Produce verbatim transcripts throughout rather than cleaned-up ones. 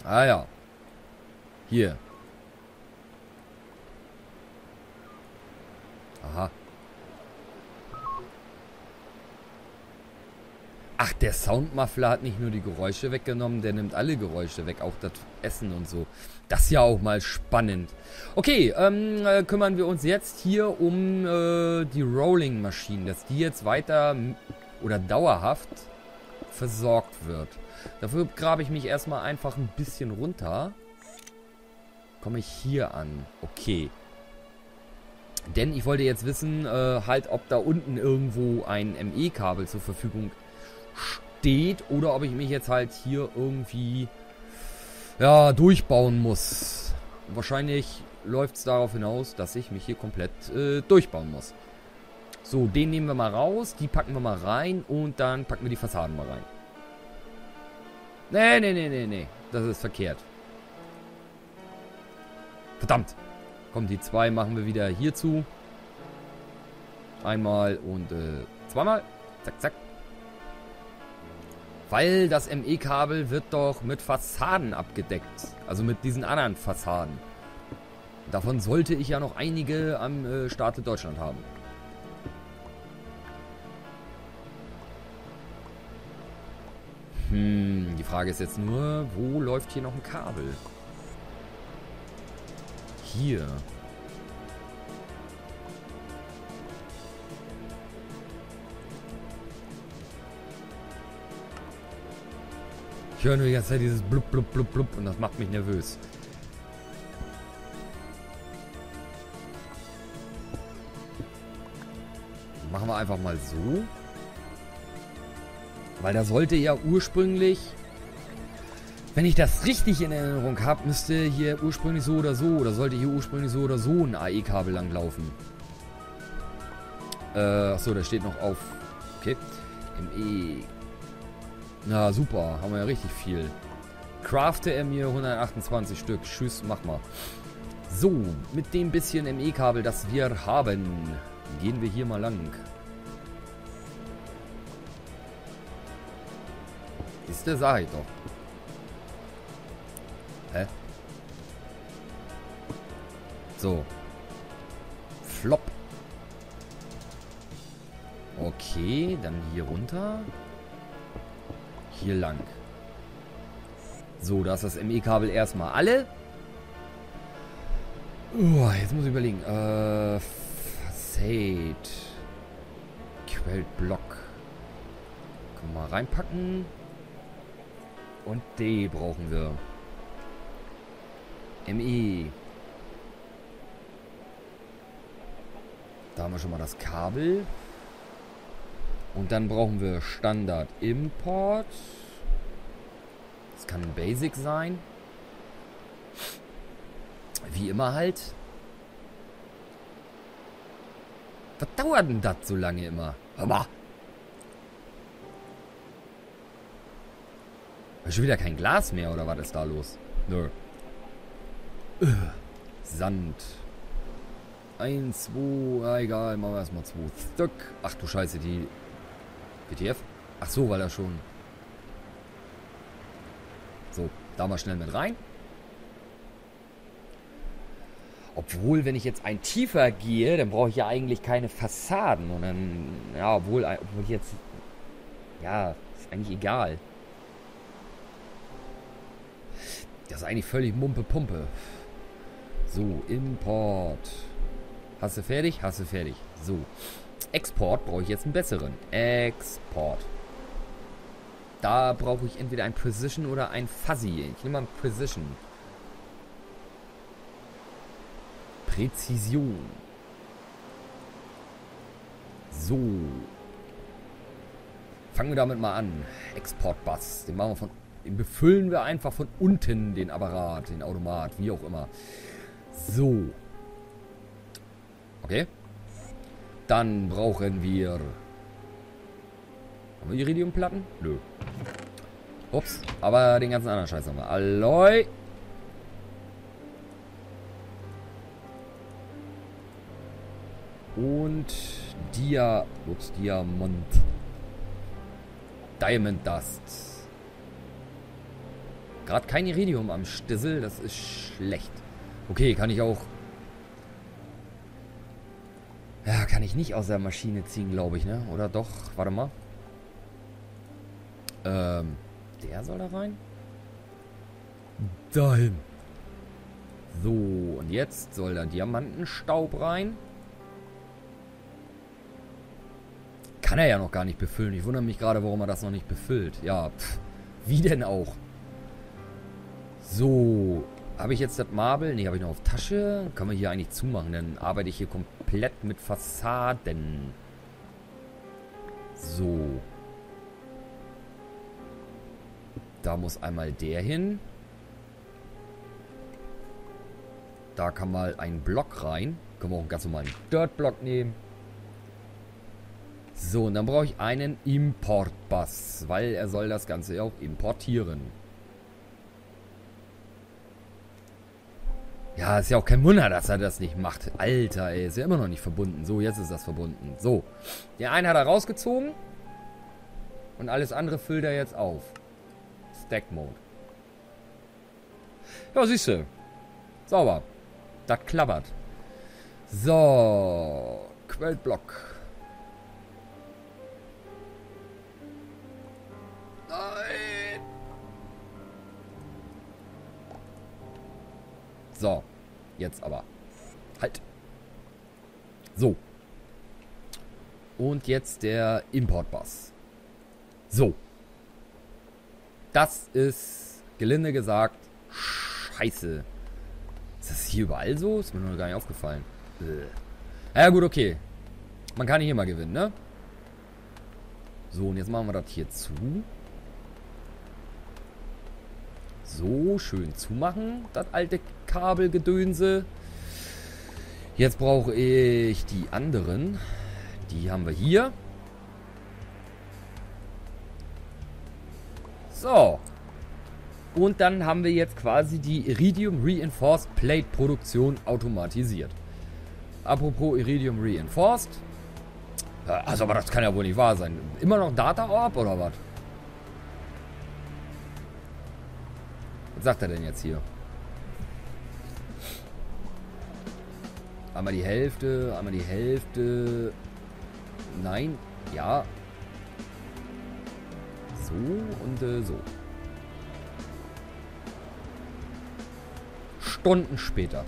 Ah ja. Hier. Aha. Ach, der Soundmuffler hat nicht nur die Geräusche weggenommen, der nimmt alle Geräusche weg, auch das Essen und so. Das ist ja auch mal spannend. Okay, ähm, äh, kümmern wir uns jetzt hier um äh, die Rolling-Maschinen, dass die jetzt weiter oder dauerhaft versorgt wird. Dafür grabe ich mich erstmal einfach ein bisschen runter. Komme ich hier an. Okay. Denn ich wollte jetzt wissen, äh, halt, ob da unten irgendwo ein M E-Kabel zur Verfügung steht oder ob ich mich jetzt halt hier irgendwie ja, durchbauen muss. Wahrscheinlich läuft es darauf hinaus, dass ich mich hier komplett äh, durchbauen muss. So, den nehmen wir mal raus, die packen wir mal rein und dann packen wir die Fassaden mal rein. Nee, nee, nee, nee, nee. Das ist verkehrt. Verdammt. Komm, die zwei machen wir wieder hier zu. Einmal und äh, zweimal. Zack, zack. Weil das M E-Kabel wird doch mit Fassaden abgedeckt. Also mit diesen anderen Fassaden. Davon sollte ich ja noch einige am äh, Staate Deutschland haben. Hm, die Frage ist jetzt nur, wo läuft hier noch ein Kabel? Hier. Ich höre nur die ganze Zeit dieses blub, blub, blub, blub und das macht mich nervös. Machen wir einfach mal so. Weil da sollte ja ursprünglich, wenn ich das richtig in Erinnerung habe, müsste hier ursprünglich so oder so, oder sollte hier ursprünglich so oder so ein A E-Kabel langlaufen. Äh, achso, da steht noch auf. Okay. M E. Na super, haben wir ja richtig viel. Crafte er mir hundertachtundzwanzig Stück. Tschüss, mach mal. So, mit dem bisschen M E-Kabel, das wir haben, gehen wir hier mal lang. Ist der, sag ich doch. Hä? So. Flop. Okay, dann hier runter. Hier lang. So, da ist das M E-Kabel erstmal alle. Uh, jetzt muss ich überlegen. Äh, Facade. Quellblock. Können wir mal reinpacken. Und D brauchen wir. M E. Da haben wir schon mal das Kabel. Und dann brauchen wir Standard Import. Das kann ein Basic sein. Wie immer halt. Was dauert denn das so lange immer? Hör mal. Ist schon wieder kein Glas mehr, oder was ist da los? Nö. Äh, Sand. Eins, zwei, ah, egal, machen wir erstmal zwei Stück. Ach du Scheiße, die W T F? Ach so, weil er schon. So, da mal schnell mit rein. Obwohl, wenn ich jetzt ein tiefer gehe, dann brauche ich ja eigentlich keine Fassaden. Und dann, ja, obwohl, obwohl ich jetzt, ja, ist eigentlich egal. Das ist eigentlich völlig Mumpe-Pumpe. So, Import. Hast du fertig? Hast du fertig. So. Export brauche ich jetzt einen besseren. Export. Da brauche ich entweder ein Precision oder ein Fuzzy. Ich nehme mal ein Precision. Präzision. So. Fangen wir damit mal an. Export-Bus. Den machen wir von. Den befüllen wir einfach von unten, den Apparat, den Automat, wie auch immer. So. Okay. Dann brauchen wir... Haben wir Iridiumplatten? Nö. Ups. Aber den ganzen anderen Scheiß haben wir. Alloy. Und Dia... Ups, Diamant. Diamond Dust. Gerade kein Iridium am Stissel, das ist schlecht. Okay, kann ich auch... Ja, kann ich nicht aus der Maschine ziehen, glaube ich, ne? Oder doch? Warte mal. Ähm, der soll da rein? Dahin. So, und jetzt soll da Diamantenstaub rein. Kann er ja noch gar nicht befüllen. Ich wundere mich gerade, warum er das noch nicht befüllt. Ja, pff, wie denn auch? So, habe ich jetzt das Marble? Ne, habe ich noch auf Tasche. Können wir hier eigentlich zumachen, dann arbeite ich hier komplett mit Fassaden. So. Da muss einmal der hin. Da kann mal ein Block rein. Können wir auch einen ganz normalen Dirt-Block nehmen. So, und dann brauche ich einen Import-Bus, weil er soll das Ganze ja auch importieren. Ja, ist ja auch kein Wunder, dass er das nicht macht. Alter, ey, ist ja immer noch nicht verbunden. So, jetzt ist das verbunden. So, der eine hat er rausgezogen. Und alles andere füllt er jetzt auf. Stack-Mode. Ja, siehst du. Sauber. Das klappert. So. Quellblock. Nein. So. Jetzt aber. Halt. So. Und jetzt der Import-Bus. So. Das ist, gelinde gesagt, scheiße. Ist das hier überall so? Ist mir noch gar nicht aufgefallen. Äh. Ja gut, okay. Man kann nicht immer gewinnen, ne? So, und jetzt machen wir das hier zu. So, schön zumachen, das alte Kabelgedönse. Jetzt brauche ich die anderen. Die haben wir hier. So. Und dann haben wir jetzt quasi die Iridium Reinforced Plate Produktion automatisiert. Apropos Iridium Reinforced. Also, aber das kann ja wohl nicht wahr sein. Immer noch Data Orb oder was? Was sagt er denn jetzt hier? Einmal die Hälfte, einmal die Hälfte. Nein, ja. So und äh, so. Stunden später.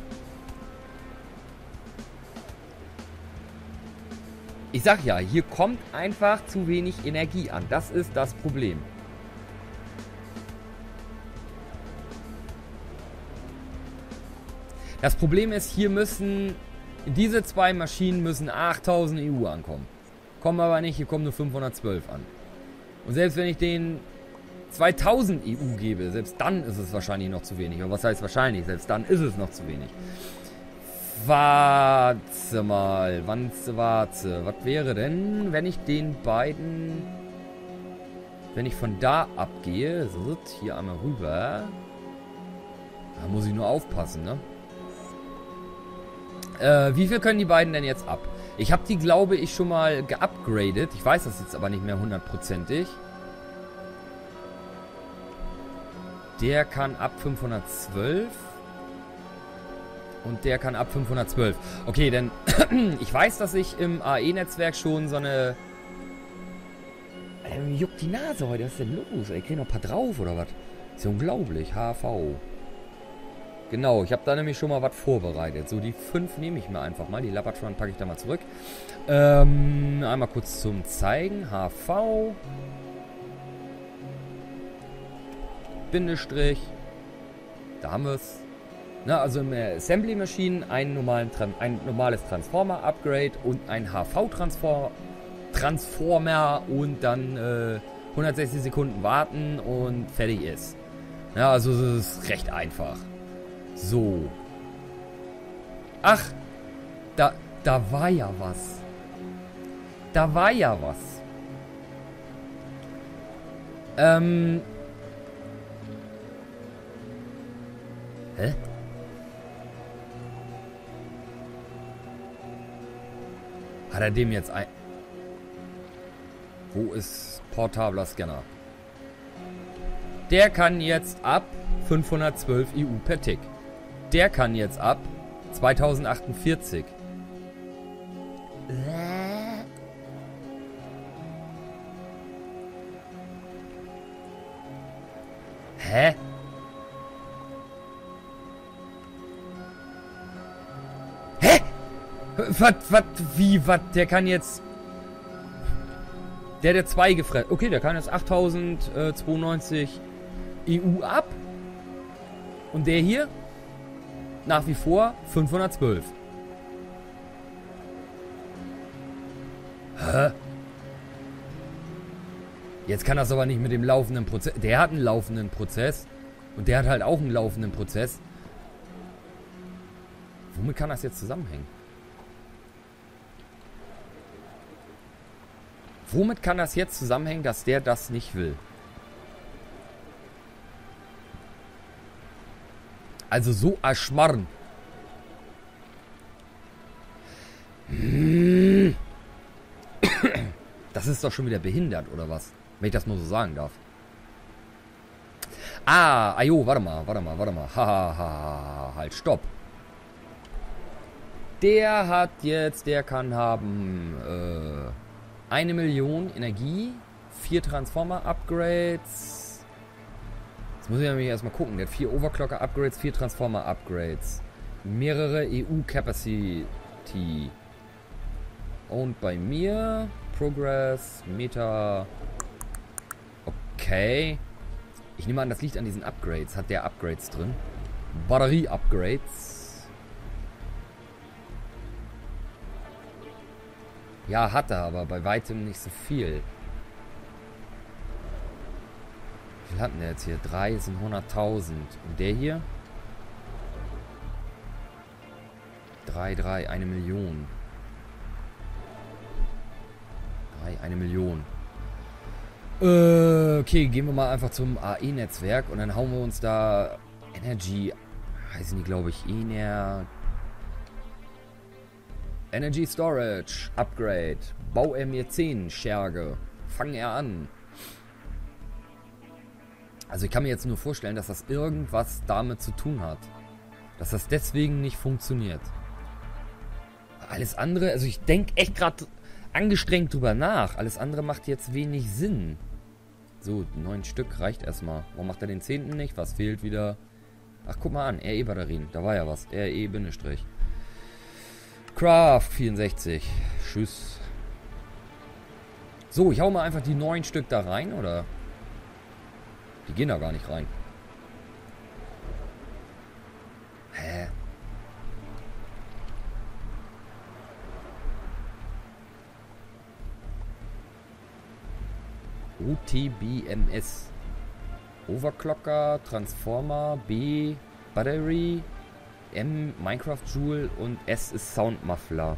Ich sag ja, hier kommt einfach zu wenig Energie an. Das ist das Problem. Das Problem ist, hier müssen, diese zwei Maschinen müssen achttausend E U ankommen. Kommen aber nicht, hier kommen nur fünfhundertzwölf an. Und selbst wenn ich denen zweitausend E U gebe, selbst dann ist es wahrscheinlich noch zu wenig. Aber was heißt wahrscheinlich? Selbst dann ist es noch zu wenig. Warte mal, warte, warte. Was wäre denn, wenn ich den beiden, wenn ich von da abgehe, so, hier einmal rüber. Da muss ich nur aufpassen, ne? Äh, wie viel können die beiden denn jetzt ab? Ich habe die, glaube ich, schon mal geupgradet. Ich weiß das jetzt aber nicht mehr hundertprozentig. Der kann ab fünfhundertzwölf. Und der kann ab fünfhundertzwölf. Okay, denn ich weiß, dass ich im A E-Netzwerk schon so eine... Alter, mir juckt die Nase heute. Was ist denn los? Ich krieg noch ein paar drauf, oder was? Ist ja unglaublich. H V. Genau, ich habe da nämlich schon mal was vorbereitet. So, die fünf nehme ich mir einfach mal. Die Lappertron packe ich da mal zurück. Ähm, einmal kurz zum Zeigen. H V. Bindestrich. Da haben wir es. Na, also im Assembly Machine ein, normalen, ein normales Transformer-Upgrade und ein H V-Transformer Transformer und dann äh, hundertsechzig Sekunden warten und fertig ist. Ja, also es ist recht einfach. So. Ach, da, da war ja was. Da war ja was. Ähm. Hä? Hat er dem jetzt ein... Wo ist portabler Scanner? Der kann jetzt ab fünfhundertzwölf E U per Tick. Der kann jetzt ab zweitausendachtundvierzig. Hä? Hä? Was, was, wie, was? Der kann jetzt... Der, der zwei gefressen... Okay, der kann jetzt achttausendzweiundneunzig E U ab. Und der hier? Nach wie vor fünfhundertzwölf. Hä? Jetzt kann das aber nicht mit dem laufenden Prozess... Der hat einen laufenden Prozess. Und der hat halt auch einen laufenden Prozess. Womit kann das jetzt zusammenhängen? Womit kann das jetzt zusammenhängen, dass der das nicht will? Also so erschmarren. Das ist doch schon wieder behindert, oder was? Wenn ich das nur so sagen darf. Ah, ajo, warte mal, warte mal, warte mal. Hahaha, ha, halt, stopp. Der hat jetzt, der kann haben, äh, eine Million Energie, vier Transformer-Upgrades. Jetzt muss ich nämlich erstmal gucken. Der hat vier Overclocker-Upgrades, vier Transformer-Upgrades. Mehrere E U-Capacity. Und bei mir, Progress, Meta. Okay. Ich nehme an, das liegt an diesen Upgrades. Hat der Upgrades drin? Batterie-Upgrades. Ja, hat er, aber bei weitem nicht so viel. Wie viel hatten der jetzt hier? Drei sind hunderttausend. Und der hier? Drei, drei, eine Million. Drei, eine Million. Äh, okay, gehen wir mal einfach zum A E-Netzwerk und dann hauen wir uns da Energy, heißen die, glaube ich, Ener... Energy Storage, Upgrade, bau er mir zehn Scherge, fang er an. Also ich kann mir jetzt nur vorstellen, dass das irgendwas damit zu tun hat. Dass das deswegen nicht funktioniert. Alles andere, also ich denke echt gerade angestrengt drüber nach. Alles andere macht jetzt wenig Sinn. So, neun Stück reicht erstmal. Warum macht er den zehnten nicht? Was fehlt wieder? Ach, guck mal an, R E-Batterien, da war ja was. R E-Bindestrich. Craft vierundsechzig. Tschüss. So, ich hau mal einfach die neun Stück da rein, oder? Die gehen da gar nicht rein. Hä? O T B M S. Overclocker, Transformer, B, Battery... M, Minecraft Joule und S ist Sound Muffler.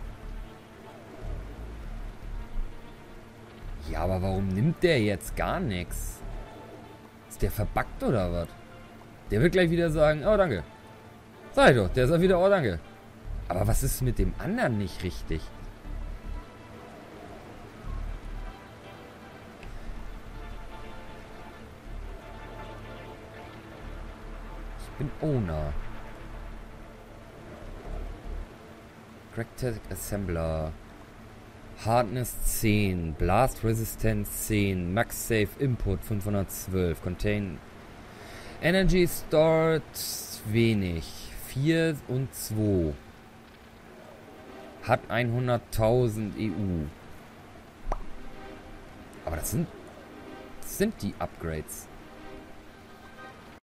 Ja, aber warum nimmt der jetzt gar nichts? Ist der verbuggt oder was? Der wird gleich wieder sagen, oh danke. Sag ich doch, der sagt wieder, oh danke. Aber was ist mit dem anderen nicht richtig? Ich bin Owner. Crack-Tech Assembler. Hardness zehn. Blast Resistance zehn. Max Safe Input fünfhundertzwölf. Contain Energy Stored wenig. vier und zwei. Hat hunderttausend E U. Aber das sind, das sind die Upgrades.